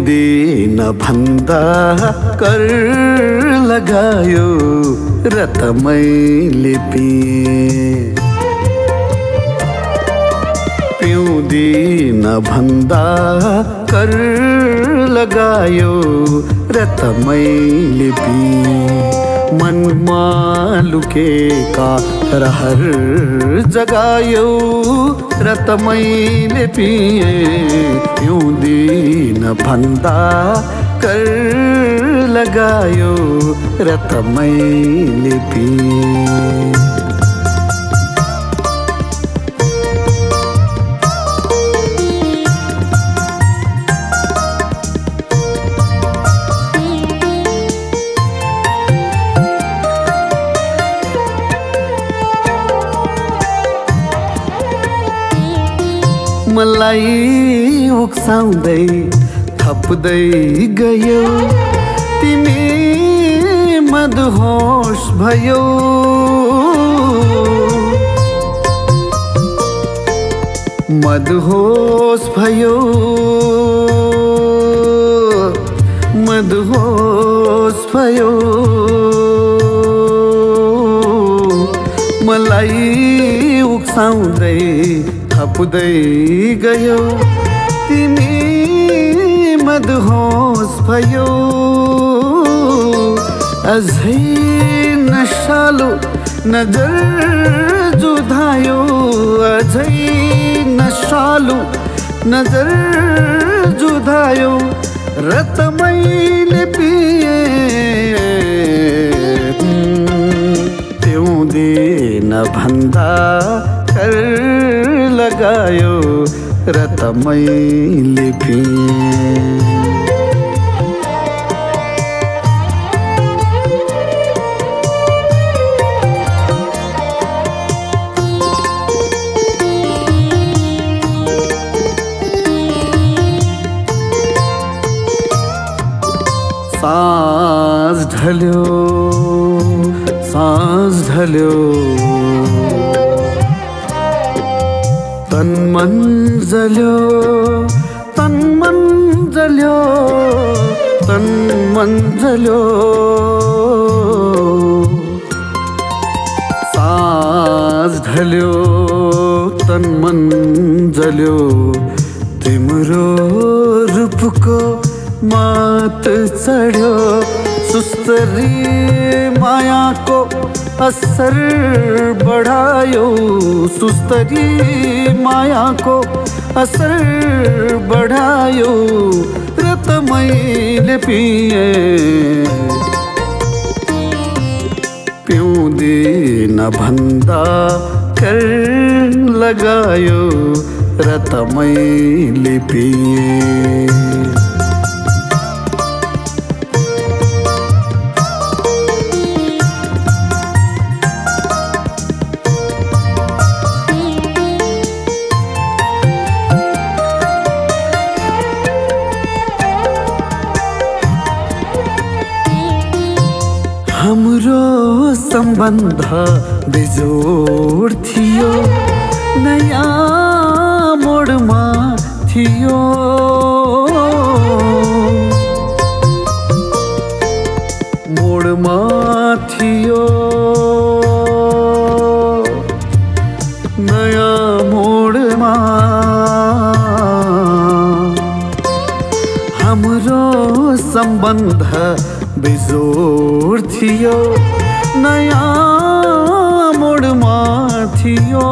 पिउँदिन भन्दा कर लगायो रत मैले पिएँ। पिउँदिन भन्दा कर लगायो रत मैले पिएँ। मनमा लुकेका रहर जगायो रत मैले पिएँ। पिउँदिन भन्दा कर लगायो रत मैले पिएँ। मलाई उक्साउँदै थप्दै गयो तिमी मदहोस भयो। मदहोस भयो, मदहोस भयो। मलाई उक्साउँदै थप्दै गयो तिमी मदहोस भयो। अझै नशालु नजर जुधायो, अझै नशालु नजर जुधायो रत मैले पिएँ। पिउँदिन भन्दा कर लगायो रत मैले पिएँ। साँझ ढल्यो, साँझ ढल्यो, तन मन जल्यो, तन मन जल्यो, तन मन जल्यो। साँझ ढल्यो, तन मन जल्यो, तिम्रो रूपको मात चढ्यो। सुस्तरी मायाको असर बढायो, सुस्तरी मायाको असर बढायो रत मैले पिएँ। पिउँदिन भन्दा कर लगायो रत मैले पिएँ। हाम्रो सम्बन्ध बेजोड थियो, नयाँ मोडमा थियो। मोडमा थियो, नयाँ मोडमा। हाम्रो सम्बन्ध बेजोड थियो, नयाँ मोडमा थियो।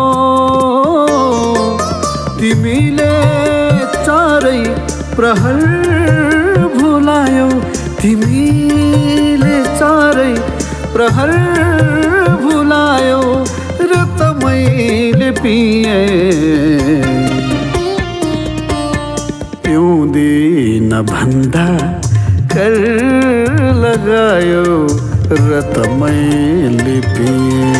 तिमीले चारै प्रहर भुलायो, तिमीले चारै प्रहर भुलायो रत मैले पिएँ। पिउँदिन भन्दा कर लगायो रत मैले पिएँ।